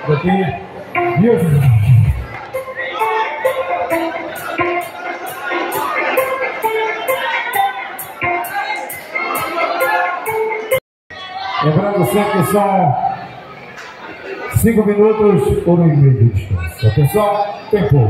aqui. Wilson. Lembrando sempre que são 5 minutos ou 1 meio de descanso. Atenção, tempo.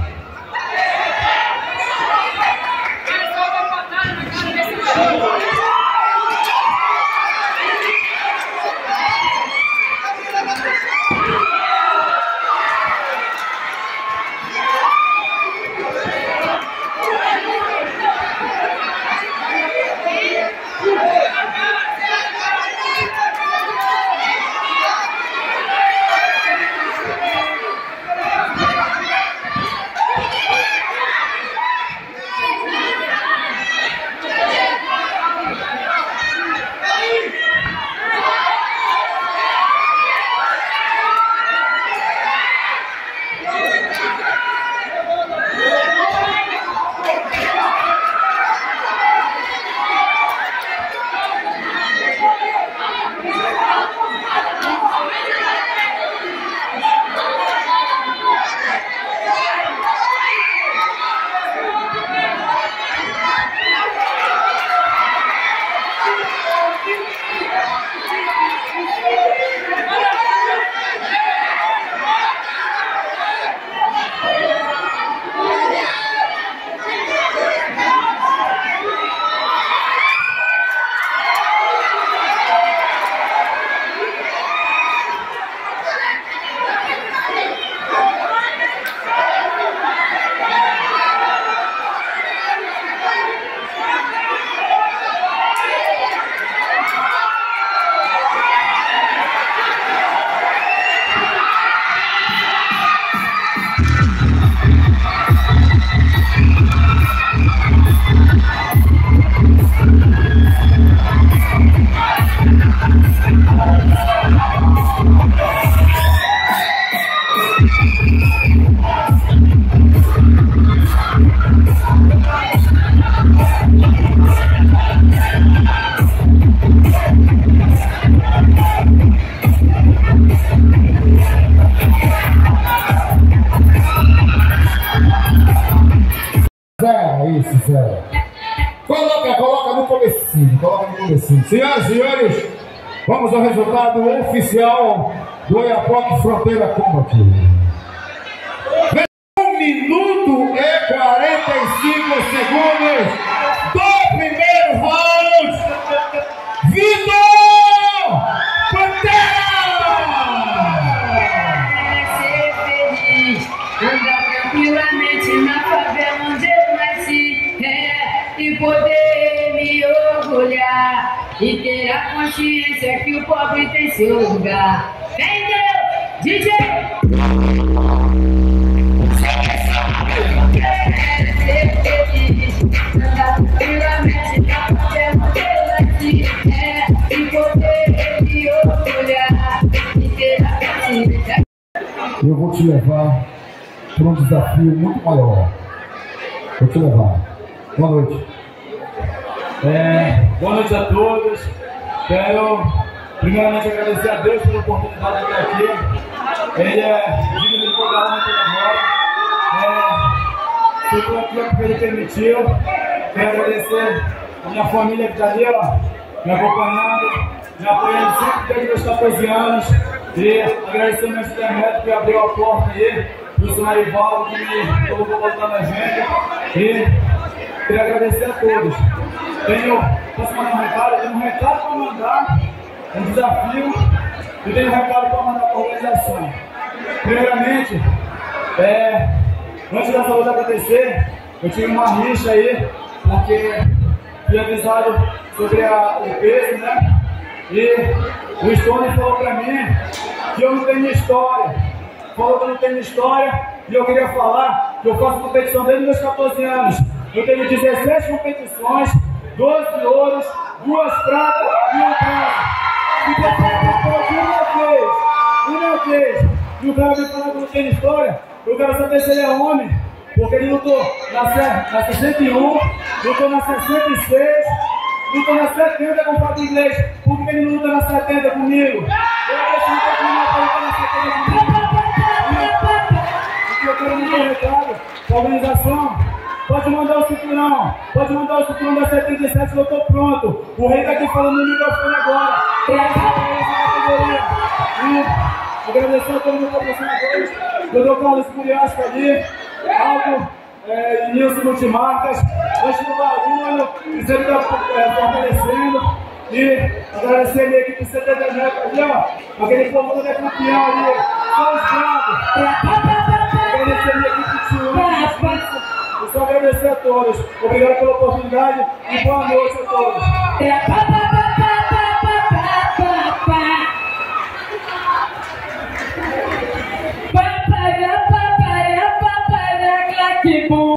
Isso, Zé. Coloca no comecinho. Senhoras e senhores, vamos ao resultado oficial do Oiapoque Fronteira Combat. 1 minuto e 45 segundos do primeiro round. Vitor Pantera! Ser feliz, andar tranquilamente na favela onde eu nasci, e poder me orgulhar e ter a consciência que o pobre tem seu lugar. Entendeu, DJ? Ser feliz, andar tranquilamente na favela onde eu nasci, e poder me orgulhar e ter a consciência. Eu vou te levar para um desafio muito maior. Vou te levar. Boa noite. Boa noite a todos. Quero primeiramente agradecer a Deus pela oportunidade de estar aqui. Ele é digno de toda a honra e toda a glória. Estou aqui porque ele permitiu. Quero agradecer a minha família que está ali, ó, me acompanhando, me apoiando sempre desde meus 14 anos. E agradecer ao meu Neto que abriu a porta aí, do senhor Arivaldo que me colocou voltando a gente. E queria agradecer a todos. Posso mandar um recado? Eu tenho um recado para mandar, um desafio, e tenho um recado para mandar para a organização. Primeiramente, antes dessa luta acontecer, eu tive uma rixa aí, porque fui avisado sobre o peso, né? E o Stone falou para mim que eu não tenho história. Falou que eu não tenho história, e eu queria falar que eu faço competição desde meus 14 anos. Eu tenho 16 competições, 12 ouros, 2 pratas e 1 bronze. E depois uma vez, e o cara me falou que não tem história, eu quero saber se ele é homem, porque ele lutou na 61, lutou na 66, lutou na 70 com o Fábio Inglês. Por que ele não luta na 70 comigo? Eu decidi que ele não luta na 70 comigo. Organização, pode mandar o cinturão. Pode mandar o cinturão da 77 que eu tô pronto. O rei tá aqui falando no microfone agora. E agradecer a todo mundo patrocinadores. Dr. Carlos Curiasco ali. Aldo, Nilson Multimarcas. Antes do barulho, que sempre tá fortalecendo. E agradecer a minha equipe 70 metros ali, ó. Aquele povo que é campeão ali. Só os bravos. Agradecer a minha equipe de e só agradecer a todos. Obrigado pela oportunidade e boa noite a todos. Que bom.